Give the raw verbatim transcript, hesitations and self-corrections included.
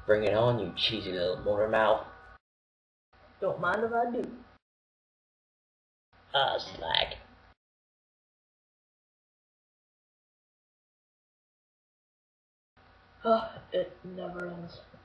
Bring it on, you cheesy little motor mouth. Don't mind if I do. Ah, slag. Oh, it never ends.